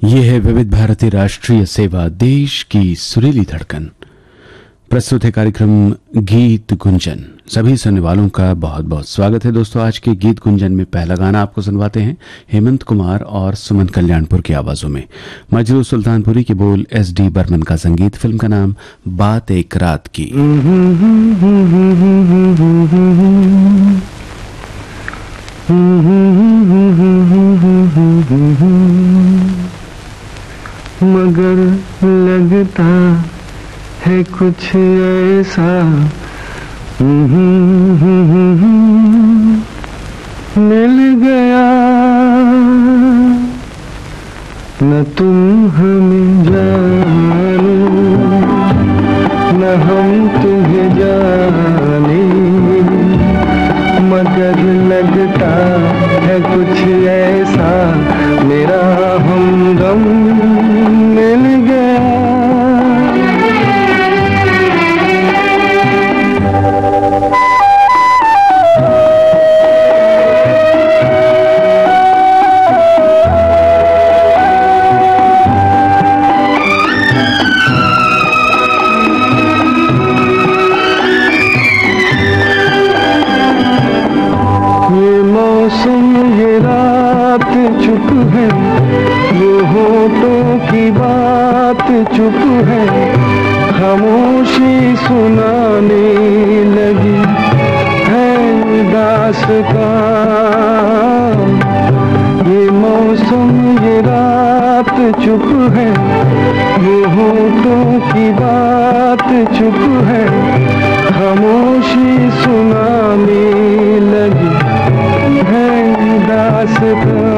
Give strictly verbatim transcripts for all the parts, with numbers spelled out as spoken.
ये है विविध भारती राष्ट्रीय सेवा, देश की सुरीली धड़कन। प्रस्तुत है कार्यक्रम गीत गुंजन। सभी सुनने वालों का बहुत बहुत स्वागत है दोस्तों। आज के गीत गुंजन में पहला गाना आपको सुनवाते हैं हेमंत कुमार और सुमन कल्याणपुर की आवाजों में। मजरू सुल्तानपुरी के बोल, एस डी बर्मन का संगीत, फिल्म का नाम बात एक रात की। मगर लगता है कुछ ऐसा मिल गया, न तुम हमें जानो न हम तुम्हें जाने, मगर लगता है कुछ ऐसा मेरा हमदम मिल गया। ये मौसम ये रात चुप है, वो होठों की बात चुप है, खामोशी सुनाने लगी है दास्तां। ये मौसम ये रात चुप है, वो होठों की बात चुप है, खामोशी सुनाने लगी है दास्तां।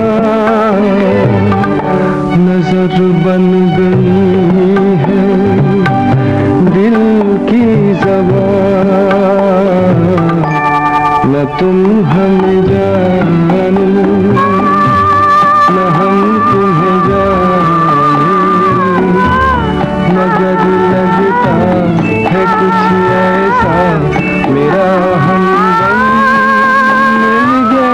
नजर बन गई है दिल की ज़बान, न तुम हमें जानो न हम तुम्हें जाने, मगर लगता है कुछ ऐसा मेरा हमदम मिल गया।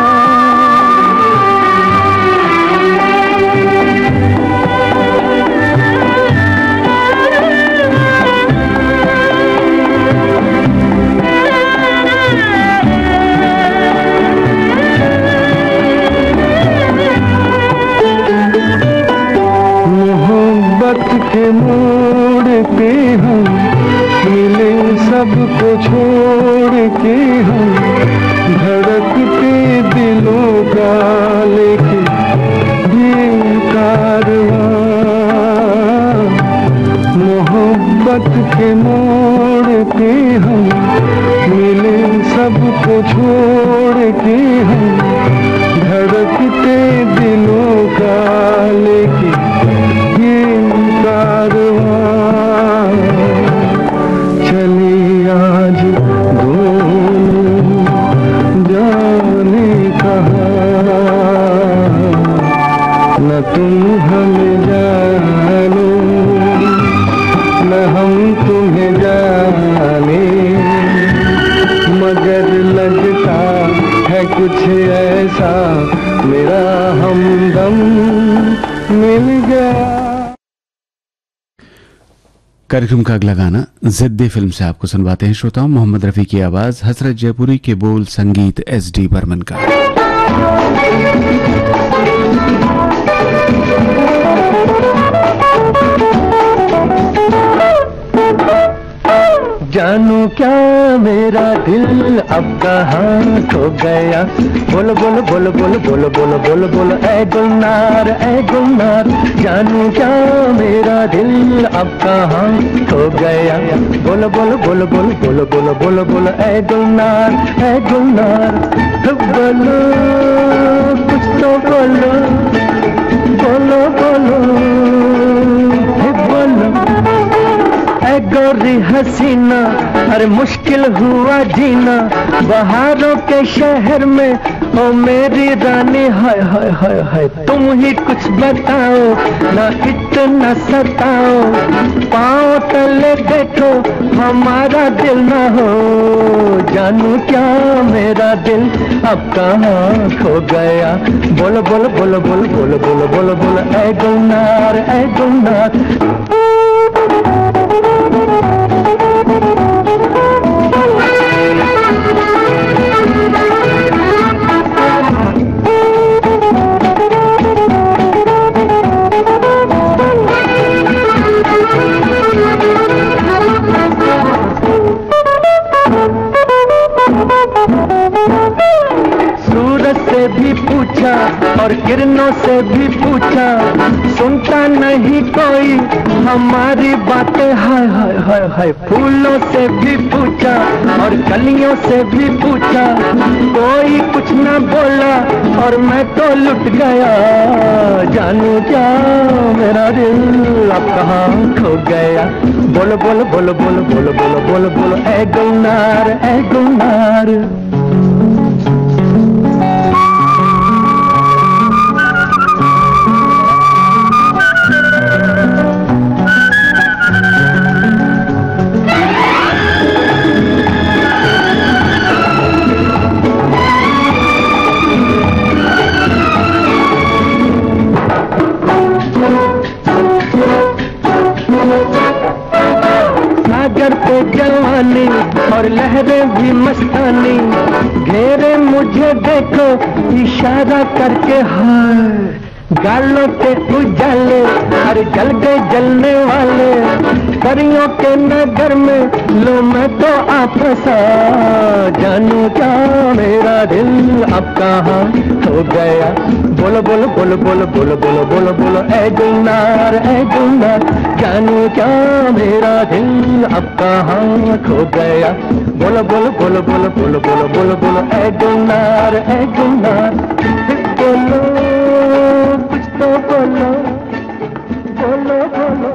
के मोड़ पे हम मिले, सबको छोड़ के हम धड़कते दिलों का लेके ये कारवां। मोहब्बत के मोड़ पे हम मिले, सबको छोड़ के हम धड़कते दिलों का लेके चले आज दोनों जाने कहाँ, न तुम हमें जानो न हम तुम्हें जाने, मगर लगता है कुछ ऐसा मेरा हमदम मिल गया। कार्यक्रम का अगला गाना जिद्दी फिल्म से आपको सुनवाते हैं श्रोताओं। मोहम्मद रफी की आवाज, हसरत जयपुरी के बोल, संगीत एस डी बर्मन का। जानू क्या मेरा दिल अब कहाँ खो गया, बोलो बोलो बोलो बोलो बोलो बोलो बोलो बोलो ऐ गुलनार ऐ गुलनार। जानू क्या मेरा दिल अब कहाँ खो गया, बोलो बोलो बोलो बोलो बोलो बोलो बोलो बोलो ऐ गुलनार ऐ गुलनार। बोलो कुछ तो बोलो बोलो बोलो बोलो ऐ गोरी हसीना, अरे मुश्किल हुआ जीना बहारों के शहर में, ओ मेरी रानी हाय हाय हाय हाय तुम ही कुछ बताओ ना इतना सताओ पाँव तले देखो हमारा दिल ना हो जानू क्या मेरा दिल अब कहाँ खो गया बोलो बोलो बोलो बोलो बोलो बोलो बोलो बोलो ऐ गुलनार ऐ गुलनार सूरज से भी पूछा और किरणों से भी पूछा सुनता नहीं कोई हमारी बातें हाय हाय हाय हाय फूलों से भी पूछा और कलियों से भी पूछा कोई कुछ ना बोला और मैं तो लुट गया जानू क्या मेरा दिल अब कहाँ खो गया बोलो बोलो बोलो बोलो बोलो बोलो बोलो बोलो ऐ गुलनार ऐ गुलनार सागर पे जवानी और लहरें भी मस्तानी घेरे मुझे देखो इशारा करके हाय गालों के उजाले हर जल गए जलने वाले परियों के नगर में लो मैं तो आप सा जानू क्या मेरा दिल अब कहाँ हो गया बोलो बोलो बोलो बोलो बोलो बोलो बोलो बोलो ऐ गुलनार ऐ गुलनार जानू क्या मेरा दिल अब कहाँ खो गया बोलो बोलो बोलो बोलो बोलो बोलो बोलो बोलो ऐ गुलनार ऐ गुलनार बोलो कुछ तो बोलो बोलो बोलो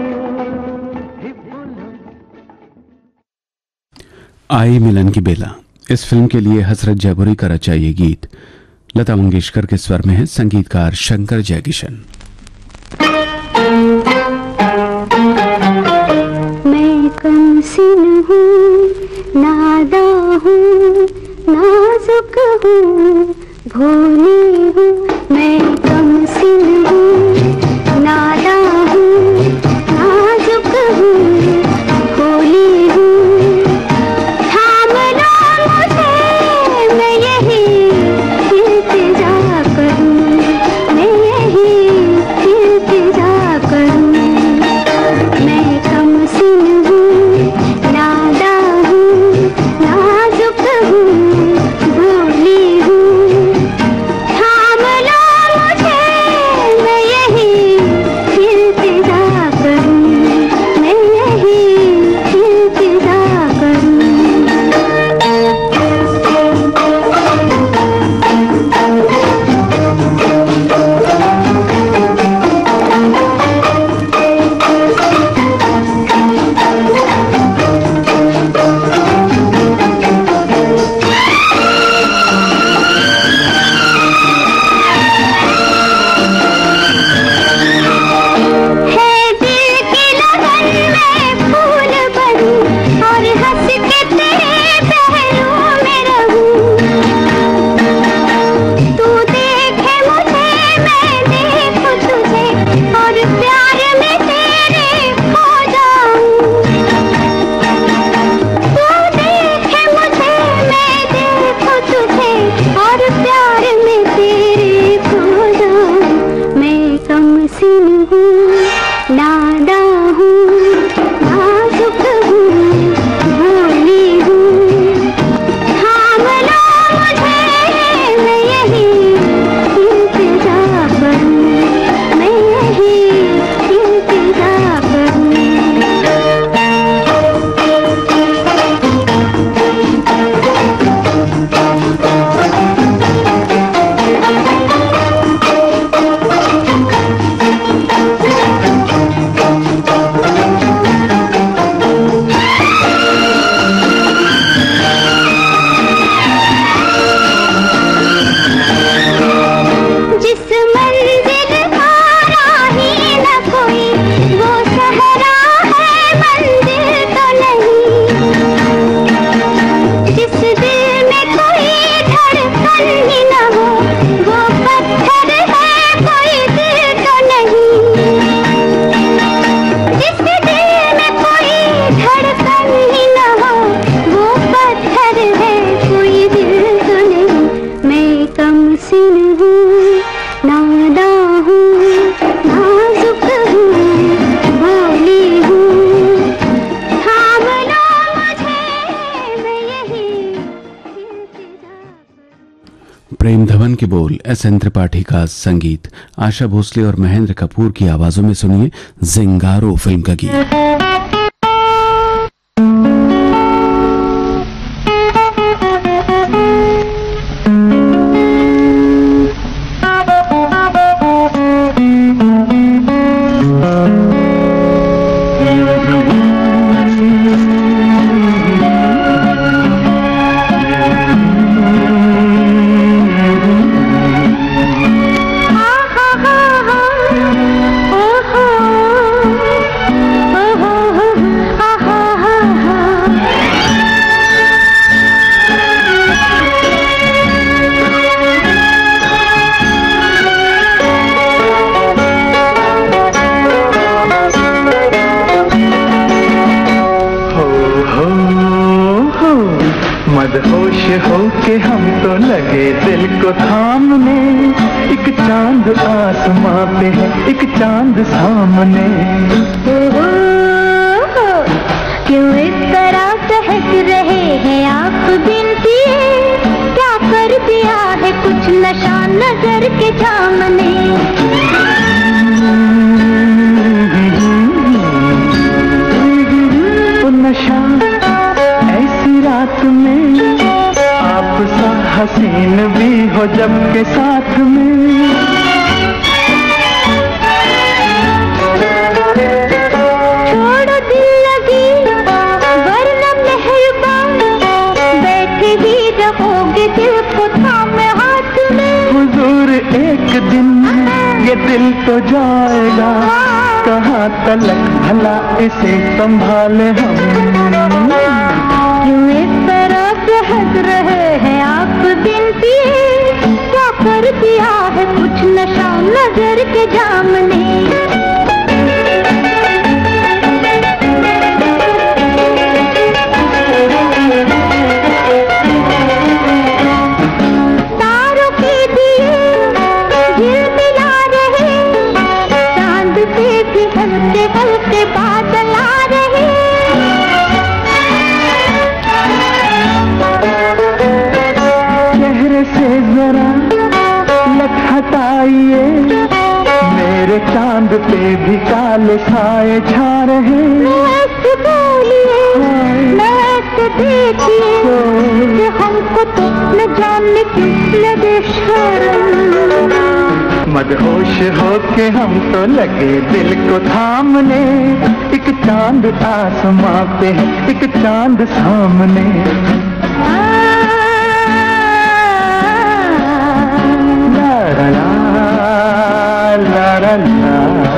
आई मिलन की बेला इस फिल्म के लिए हसरत जयपुरी का रचा ये गीत लता मंगेशकर के स्वर में है संगीतकार शंकर जयकिशन। मैं कमसिन हूँ नादा हूँ नाजुक हूँ भोली हूँ मैं कमसिन हूँ नादा हूँ नाजुक हूँ भोली हूँ थाम लो मुझे मैं यही इल्तिजा करूँ मैं यही इल्तिजा करूँ मैं कमसिन हूँ नादा हूँ नाजुक हूँ भोली हूँ थाम भुवन के बोल, एस एन त्रिपाठी का संगीत, आशा भोसले और महेंद्र कपूर की आवाजों में सुनिए जिंगारो फिल्म का गीत। मदहोश हो के हम तो लगे दिल को थामने, एक चांद आसमां पे है, एक चांद सामने। क्यों इस तरह सहज रहे हैं आप बिन पिए, क्या कर दिया है कुछ नशा नजर के सामने। नशा ऐसी रात में आप सा हसीन भी हो जब के साथ में। छोड़ो दिल लगी वरना मेहरबान, बैठे ही रहोगे दिल को थामे हाथ में। हुजूर एक दिन ये दिल तो जाएगा, कहाँ तलक भला इसे संभाले हम। क्यों इस तरह से हंस रहे हैं आप बिन पिए, क्या कर दिया है कुछ नशा नजर के जाम ने। तारों के दिए झिलमिला रहे, चांद पे भी हल्के हल्के बादल आ रहे। चेहरे से जरा लट हटाइए, मेरे चांद पे भी काले साए छा रहे। मस्त बोलिए मस्त देखिए कि हमको तो न जाने क्यों लगे शर्म। मदहोश हो के हम तो लगे दिल को थामने, एक चांद आसमां पे है, एक चांद सामने। ला ला ला ला ला।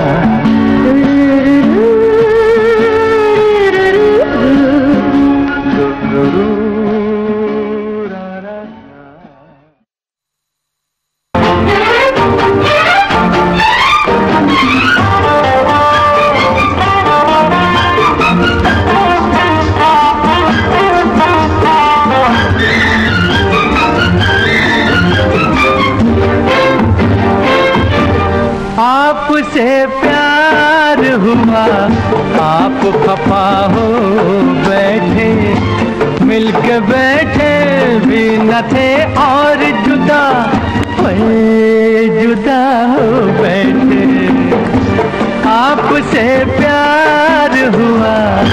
आपसे प्यार हुआ, आप खफा हो बैठे, मिलके बैठे भी न थे और जुदा होए, जुदा हो बैठे। आपसे प्यार हुआ,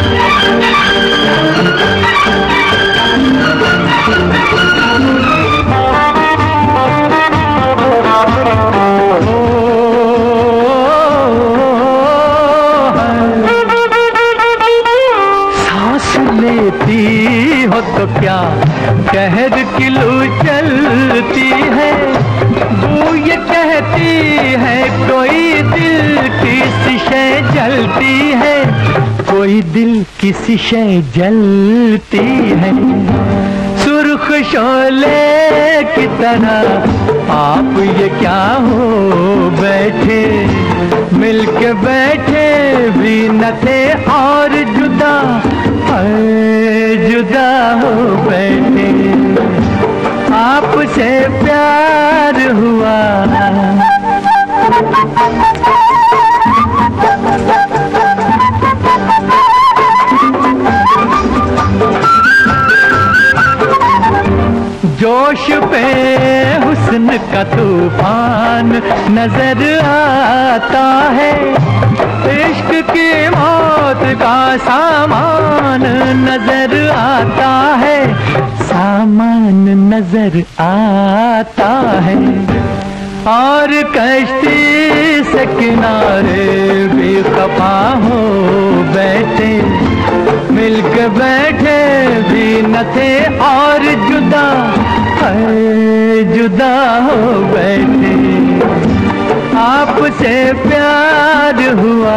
हो तो क्या कहर किलो चलती है, वो ये कहती है कोई दिल किसी शय जलती है, कोई दिल किसी शय जलती है। सुर्ख शोले की तरह आप ये क्या हो बैठे, मिलके बैठे भी न थे और जुदा जुदा हो बैठे। आपसे प्यार हुआ, जोश पे हुस्न हुस्न का तूफान नजर आता है, इश्क की मौत का सामान नजर आता है, सामान नजर आता है। और कश्ती से किनारे भी खफा हो बैठे, मिलके बैठे भी न थे और जुदा है जुदा हो बैठे। आपसे प्यार हुआ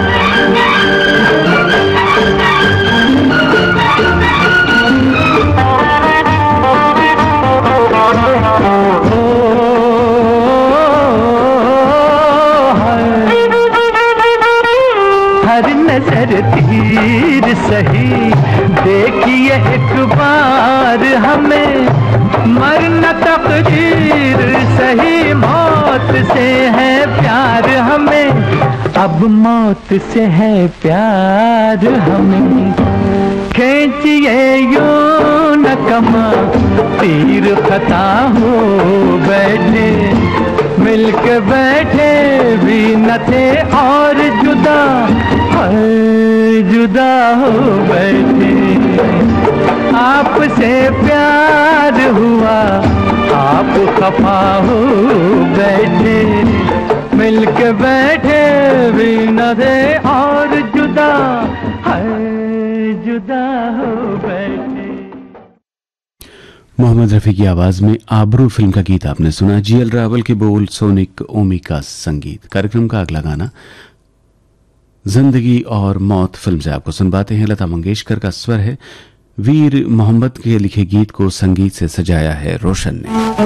हर नजर तीर सही, देखिए एक बार हमें, मरना तकदीर सही, मौत से है प्यार हमें, अब मौत से है प्यार हमें। खींचिए यूं न कमा तीर खता हो बैठे, मिलके बैठे भी न थे और जुदा है जुदा हो बैठे। आपसे प्यार हुआ आप खफा हो बैठे, मिलके बैठे भी न थे और जुदा है जुदा हो बैठे। मोहम्मद रफ़ी की आवाज में आबरू फिल्म का गीत आपने सुना। जीएल रावल के बोल, सोनिक ओमी का संगीत। कार्यक्रम का अगला गाना जिंदगी और मौत फिल्म से आपको सुनवाते हैं। लता मंगेशकर का स्वर है, वीर मोहम्मद के लिखे गीत को संगीत से सजाया है रोशन ने।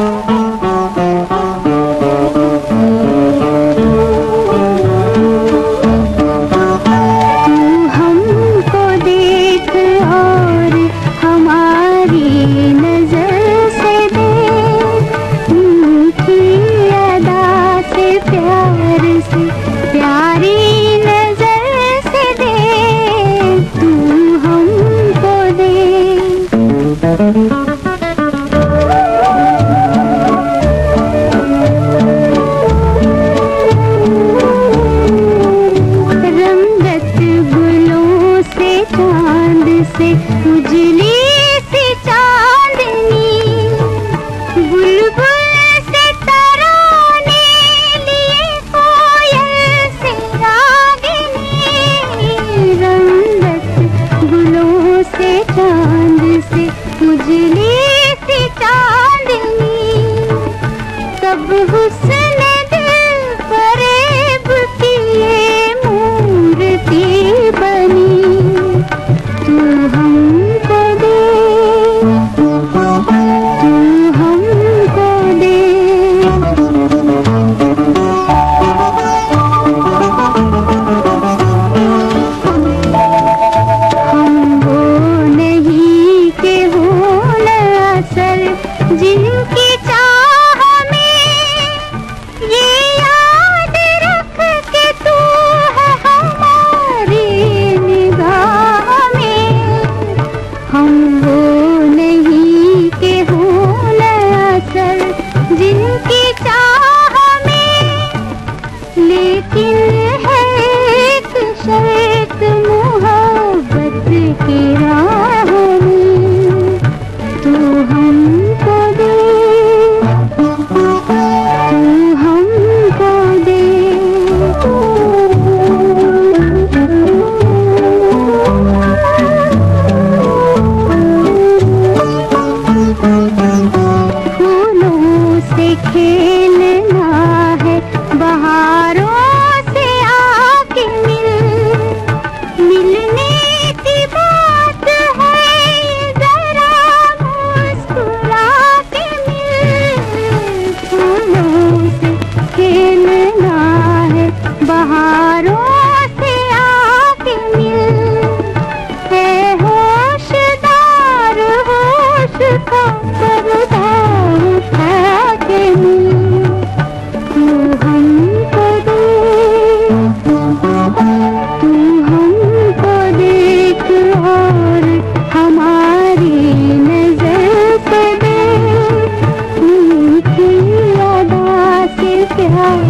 हमारी नजर से दे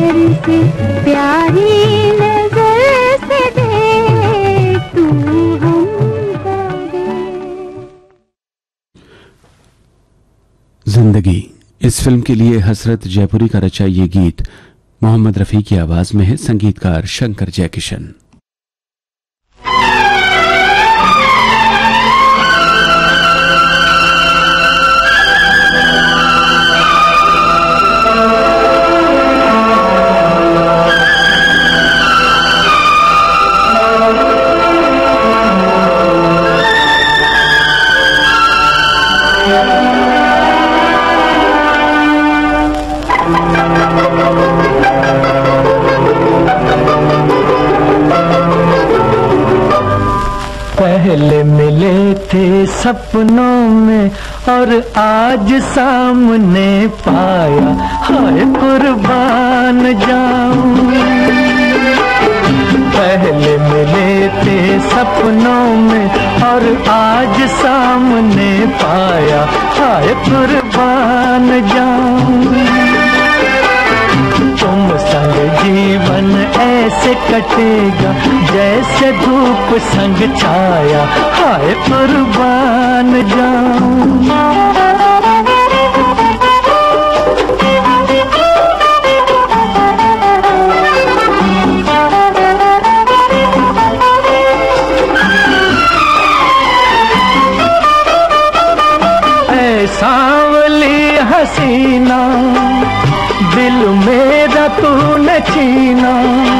मेरी से प्यारी नजर से देख तू हमको देख। जिंदगी इस फिल्म के लिए हसरत जयपुरी का रचा ये गीत मोहम्मद रफी की आवाज में है, संगीतकार शंकर जयकिशन। पहले मिले थे सपनों में और आज सामने पाया, हाय कुर्बान जाऊं। पहले मिले थे सपनों में और आज सामने पाया, हाय कुर्बान जाऊं। तुम संग जीवन ऐसे कटेगा जैसे धूप संग छाया, हाय कुर्बान जाऊं। सांवली हसीना दिल मेरा तूने छीना,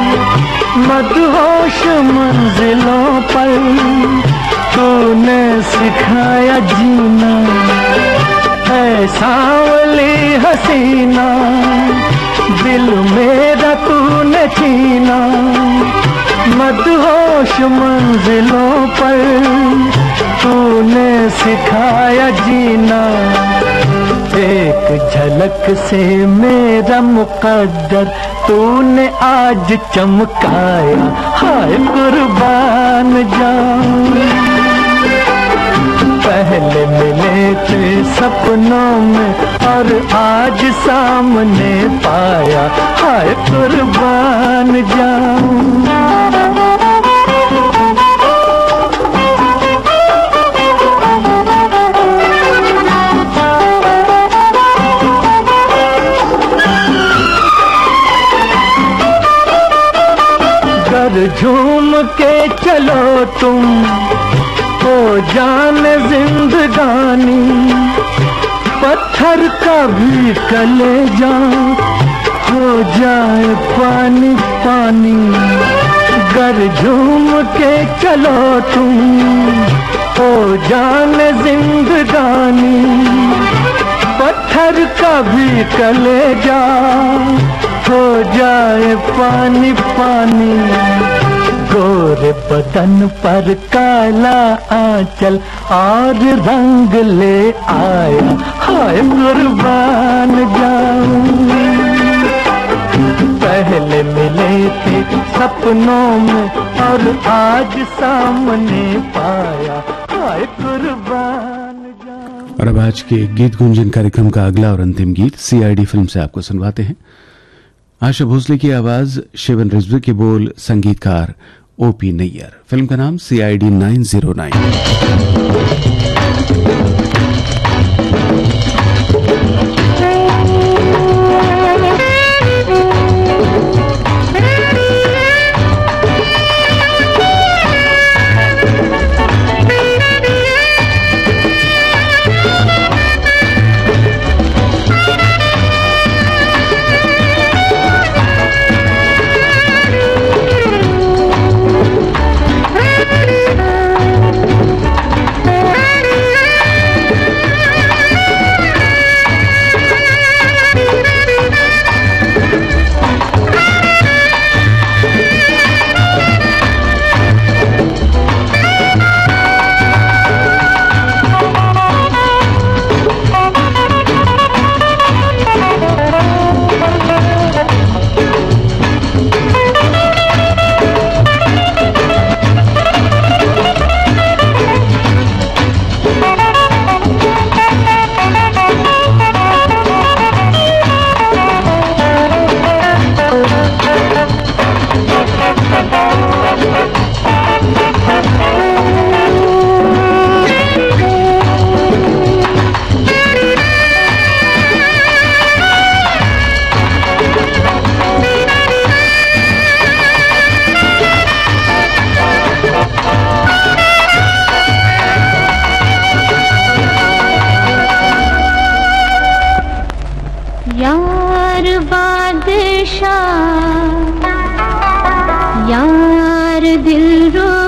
मदहोश मंजिलों पर तूने सिखाया जीना। है सांवली हसीना दिल मेरा तूने छीना, मदहोश मंजिलों पर तूने सिखाया जीना। एक झलक से मेरा मुकद्दर तूने आज चमकाया, हाय कुर्बान जाऊं। पहले मिले थे सपनों में और आज सामने पाया, हाय कुर्बान जाऊं। झूम के चलो तुम हो जान जिंदगानी, पत्थर का भी कलेजा हो जाए पानी पानी। गर झूम के चलो तुम हो जान जिंदगानी, पत्थर का भी कलेजा हो जाए पानी पानी। गोरे बदन पर काला आंचल और रंग ले आया, हाय कुर्बान जाऊं। पहले मिले थे सपनों में और आज सामने पाया, हाय कुर्बान जाऊं। और अब आज के गीत गुंजन कार्यक्रम का अगला और अंतिम गीत सीआईडी फिल्म से आपको सुनवाते हैं। आशा भोसले की आवाज, शिवन रिजवी के बोल, संगीतकार ओपी नैयर। फिल्म का नाम CID nine zero nine. Thank you. यार दिल रो